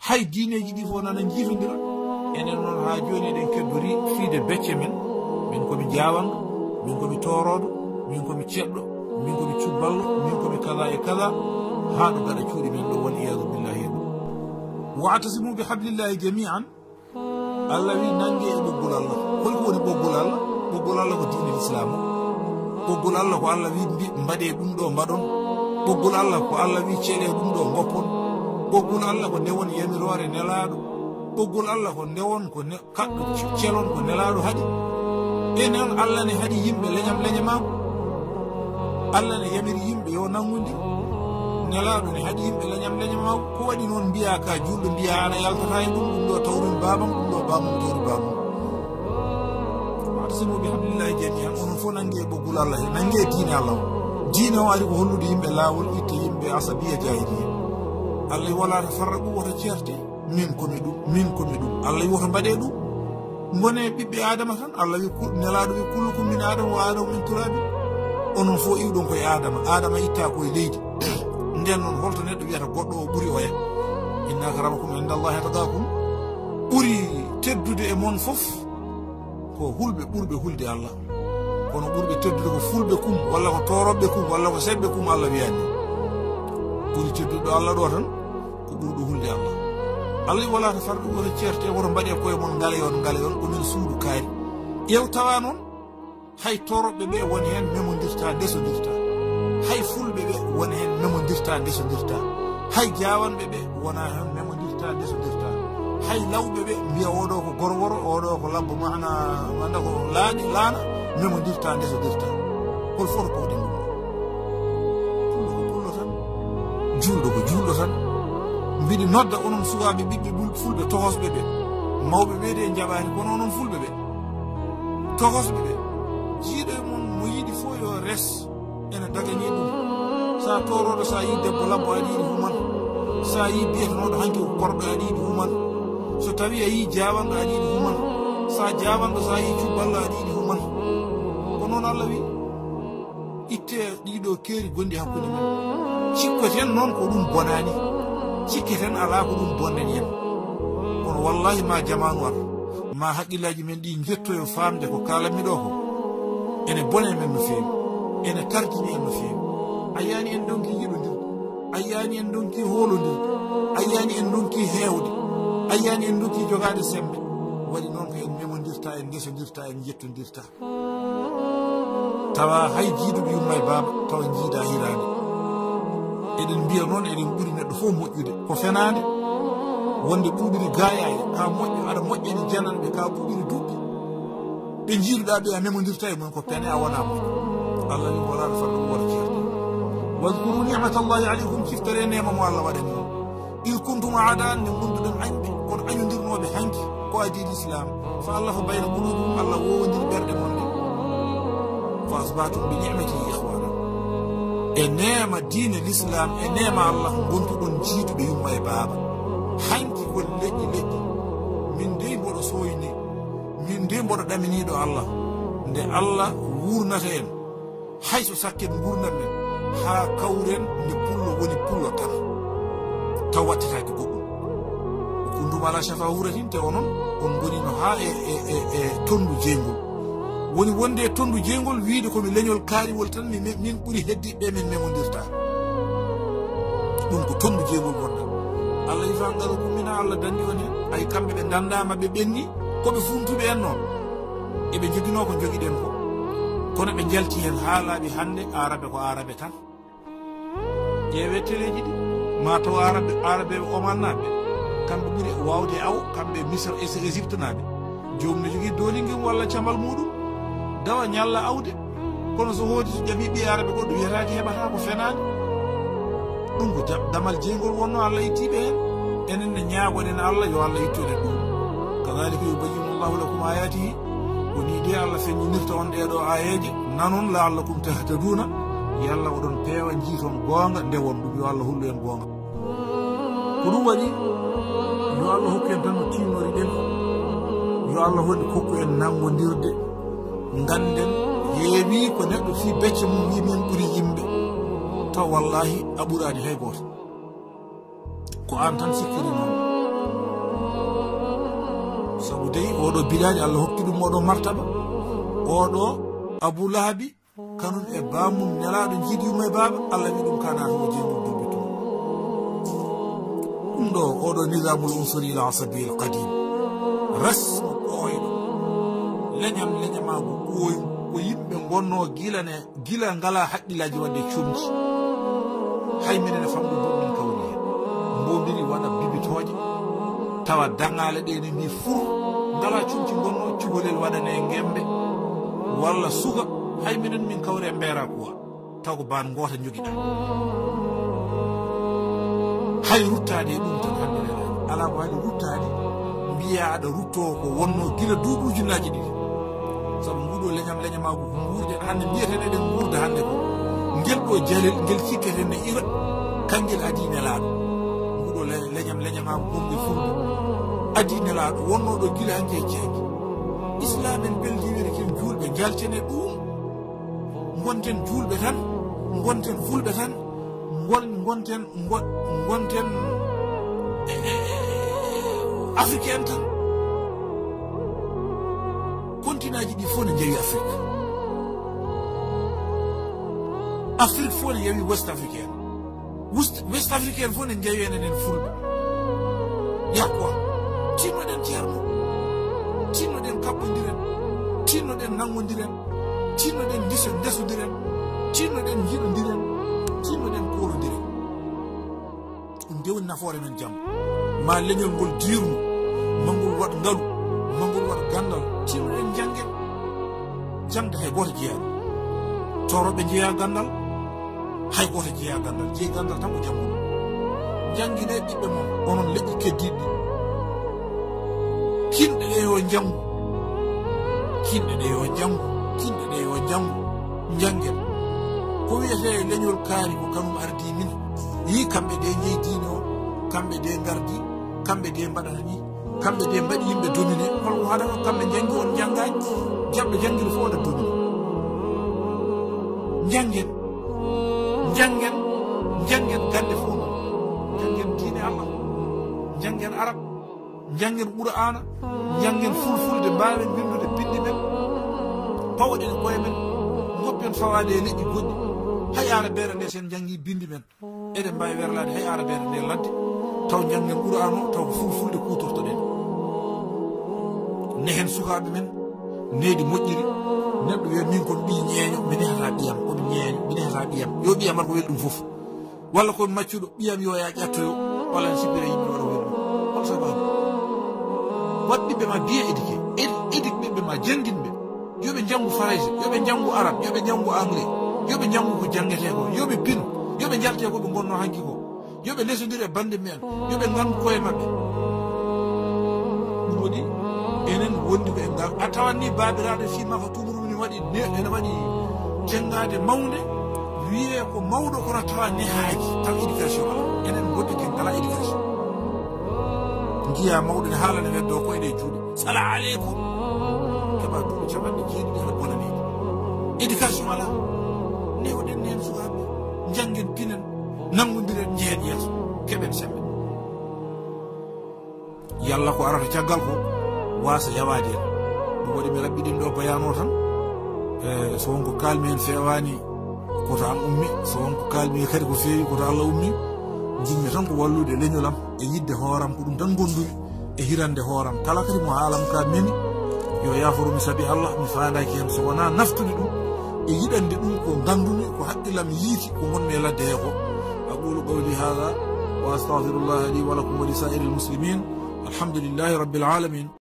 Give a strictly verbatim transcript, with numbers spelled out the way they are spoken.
hay diineji ɗi fof nana jiitodira enen noon ha joni eɗen keddori fiide becce men min komi jawanga min komi toroɗo min komi ceɗɗo min komi cubballo min komi kaza e kaza ha ɗo gaɗa cuuɗi men ɗo wal iyadu billahi en wa'tasimu bi hablillahi jami'an allah wi nangue e ɓoggol allah holko woni ɓoggol allah ɓoggol allah ko diine l'islam ɓoggol allah ko allah wi mbaɗe ɗum ɗo mbaɗon ɓoggol allah ko allah wi ceeɗe ɗum ɗo goppon ɓoggol allah ko ndewon yamirore nelaɗo ɓoggol allah ko ndewon ko kaɗɗo celon ko nelaɗo haɗi e noon allah ne haɗi yimɓe leñam leñamako allah ne yamiri yimɓe yo nangudir nelaɗo ne haɗi yimɓe leñam leñamako ko waɗi noon mbiya ka julɗo mbiya ana yaltata e ɗum ɗum ɗo tawrumi babam ɗum ɗo bamum tawri bamum wa'tasimu bi hablillahi jami'an onon fof nangue ɓoggol allah he nangue diine allah o diine o ari ko hollude yimɓe lawol itte yimɓe asabiya jahiliya allah wala tafarraqu woto ceerte min komi ɗum min komi ɗum allah woto mbaɗe ɗum gone ɓiɓɓe adama tan allah wi nelaɗo wi kullukum min adama wa adama min turabi onon fof iwɗon koye adama adama itta koye leydi nden noon holto neɗɗo wiyata goɗɗo o ɓuuri oya inna akramakum indallahi atqakum ɓuuri teddude e mon fof ko hulɓe ɓurɓe hulde allah kono ɓurɓe teddude ko fulɓe kum walla ko toroɓɓe kum walla ko seɓɓe kum allah wiyani ɓuuri tedduɗo allah ɗo tan ko ɓurɗo hulde allah allah wala to farɗo woto ceerte woto mbaɗe koye mon ngaleyon ngaleyon komin suudu kaari ƴeew tawa noon hay toroɓɓe ɓe woni hen memodirta ndesodirta hay fulɓe ɓe woni hen memodirta ndesodirta hay jawanɓe ɓe wona hen memodirta ndesodirta hay lawɓe ɓe mbiya oɗo ko gorworo oɗo ko labbo mana anda ko laaɗi laana memodirta ndesodirta hol foto kowɗi ɗum pullo ko pullo tan julɗo ko julɗo tan mbiɗi nodda onon sukaɓe ɓiɓɓe fulɓe tohosɓe ɓe mawɓe ɓe de jaɓani kono onon fulɓe ɓe tohosɓe ɓe jiiɗo e mon mo yiiɗi fof yo res ene dagani ɗum sa toroɗo sa yi debbo labbo aɗa yiɗi human sa yi biyetanoɗo hanki ko korɗo aɗa yiɗi human so tawi a yi jawanɗo aɗa yiɗi human sa jawanɗo sa yi cubballo aɗa yiɗi human ko noon allah wi itte ɗiɗo keeri gondi hakkude men cikkoten noon ko ɗum bonani cikketen ala ko ɗum bonnen en kono wallahi ma jamanu ar ma haqqillaji men ɗi jettoyo famde ko kalanmiɗo ko ene bone men no feewi ene tarjini en no feewi a yani en donki yiɗodir a yani en donki holodir a yani en donki hewde a yani en donki jogade sembe waɗi noon ko en memodirta en ndesodirta en jettodirta tawa hay jiiduɓe yumma e baaba tawa jiida hirade eɗen mbiya noon eɗen ɓuuri neɗɗo fof moƴƴude ko fenade wonde ɓuuɓiri gayade ka moƴƴo aɗa moƴƴani jananɓe ka ɓuuɓiri duɓɓi ɓe jiiruɗa ɓe a memodirta e mum ko pene a wona moƴƴo allah wi wala farɗo wora ceerde wadkuru nicmatallahi aleykum ciftare nema mo allah waɗani on il kuntum adan nde gonduɗen añɓe kono añodirnoɓe hanki ko adi l'islam fa allah fa bayna qulubum allah wowodiri ɓerɗe mon ɗe fa asbatum bi nicmatihi ihwana e nema diine l'islam e nema allah gontuɗon jiituɓe yumma e baaba hanki ko leƴƴi leƴƴi min de mboɗo soyni min de mboɗo ɗaminiɗo allah nde allah wurnata en hayso sakken gurnat men ha kawren nde pullo woni pullo tan taw wattatake goɗɗum kundum ala chafa huratin te onon on gonino ha e e e tondu jeygol woni wonde e tondu jeygol wiide komi leñol kaariwol tan min ɓuuri heddiɓe min memodirta ɗum ko tondu jeygol wonɗa allah yifa ngaru kumina allah dandi on hen ay kamɓe ɓe dandama ɓe ɓenni koɓe funtuɓe en noon eɓe joguino ko joguiɗen ko kono ɓe jalti hen ha laaɓi hande arabe ko arabe tan ƴeewe téléji ɗi mataw arabe arabe ɓe oman naɓe kamɓe ɓuuri wawde aw kamɓe misre égypte naɓe jomum ne jogui doolingel walla camal muɗum dawa ñalla awde kono so hoodi so ƴaɓi ɓi arabe goɗɗo wiyataki heɓata ko fenade ɗum ko damal jeygol wonno allah ittiɓe hen enen ne ñagoɗen allah yo allah ittuɗen ɗum kadalika yubayyinu llahu lakum ayatihi ko ni de allah feññinirta on ɗeɗo ayeje nanon laallakum tahtaduna yo allah oɗon peewa jiiton goonga nde won ɗum yo allah hullu en goonga ko ɗum waɗi yo allah hokku en tan no tinnori ɗen yo allah hoɗi kokku en nangodirde ganden heewi ko neɗɗo fi becce mum wi min ɓuuri yimɓe taw wallahi a ɓurani hay goto ko an tan sikkiri noon sabu dey oɗo bilaji Allah hokki ɗum oɗo martaba oɗo Abu Lahabi kanum e bamum nelaɗo jiidi yumma e baba Allah wi ɗum kana to jeymu duɓi to ɗum ɗo oɗo nisamul unsuri ila asabil qadim rasmu ɓooyɗo leñam leñamago ɓooyu ko yimɓe gonno gila ne gila ngala haqqillaji wadde cumci hay minen e famɗo duɗum kawri hen mbodiri waɗa bibitoje tawa dangale ɗe ni ni fur ngala cumci gonno cugolel waɗane gembe walla suga hay minen min kawre e mbera kuwa taw ko ban gota joguiɗa hay ruttade e ɗum tan hande nelaji ala ko hani ruttade mbiya aɗa rutto ko wonno gila duuɓi ujunnaji ɗiɗi sabu nguɗo leñam leñamago ko guurden hande mbiyeten eɗen guurda hande ko ngel ɗo jalel ngel cikketen ne ira kanngel adi nelaɗo nguɗo leñam leñamago gonngel fulɓe adi nelaɗo wonno ɗo gila hanke e ceeki islam en beldiwiri ken julɓe jalten e ɗum gonten julɓe tan gonten fulɓe tan gon gonten gonten africain tan continent ji ɗi fof ne jeewi afrique afrique fof ne yewi west africain west africain fof ne jeewi enen fulɓe yakwa tinnoɗen ceerno tinnoɗen kaɓɓodiren tinnoɗen nanggodiren tinnoɗen diso ndesodiren tinnoɗen jiɗodiren tinnoɗen kolodiren ɗum de woni nafoore men jamma ma leñol ngol dirnu mangol waɗ ngalu mangol waɗ gandal tinnoɗen janggen jangde hay goto jeeyaɗo toroɓe jeeya gandal hay goto jeeya gandal jeeyi gandal tan ko jammuɗo jangguine ɓiɓɓe mon onon leƴƴi keddiɗɗi kinɗe ɗe yo jangu kinɗe ɗe yo jangu kinɗe ɗe yo jangu janggen ko wiyete leñol kaari ko kanum ardi min yi kamɓe de jeeyi diine o kamɓe de gardi kamɓe de mbaɗata ni kamɓe de mbaɗi yimɓe domine holko haɗata kamɓe jangi on jangaji jaɓɓe jangguide fof waɗa domine janggen janggen janggen gande fof non janggen diine Allah janggen arab janggen qur'ana janggen fulfulde mbawen windude bindi men pawoɗen koye men goppen fawade e leƴƴi goɗɗi hay ara beere nde sen jangi bindi men eɗen mbawi werlade hay ara beere nde ladde taw janggen qur'an o taw fulfulde kutortoɗen nehen sukaɓe men needi moƴƴiri neɗɗo wiya min kon ɓi ñeeño mi nehata ɓiyam komi ñeeño mi nehata ɓiyam yo ɓiyam ar ko wel ɗum foof walla komi maccuɗo ɓiyam yo ya ƴattoyo walla ne sipira yimɓe waɗa wel ɗum hol sababu wat ɓiɓɓe ma biye éduqué éduque ɓiɓɓe ma janginɓe yoɓe janggu français yoɓe janggu arabe yoɓe janggu anglais yoɓe janggu ko jangete ko yoɓe bin yoɓe jarte ko ɓe gonno hanki ko yoɓe lesodiri e bande men yoɓe gandu koye mabɓe ɗum waɗi enen wondi ko e ngal a tawanni babiraɗo fima ko tumrumni waɗi ene waɗi jengade mawde wiye ko mawɗo kono tawa nehaji taw éducation ala enen goɗɗe ke ngala éducation jiya mawɗo ne haalane weddo koye ɗe juuɗe sala aleykum keɓa duuɓi capanɗe jeeɗiɗi ala bonaneɗi éducation ala newoɗen nen sukaɓe janggen pinen nanggodiren jehen yeeso keɓen sembe yallah ko arata caggal ko wasa yawade en ɗum waɗi mi raɓɓiɗin ɗo bayano tan e so wonko kalmi hen fewani koto an ummi so wonko kalmi kadi ko fewi koto Allah ummi jinmi tan ko wallude leñolam e yidde hooram ko ɗum tan gondumi e hirande hooram kala kadi mo haalam ka memi yo yaforumi saabi Allah mi fandaki hen so wona naftude ɗum e yiɗande ɗum ko gandumi ko haqqillam yiiti ko gonmi e ladde he ko aqulu qawli hada wa astaghfirullah li wa lakum wa li sa'iril muslimin alhamdulillahi rabbil alamin.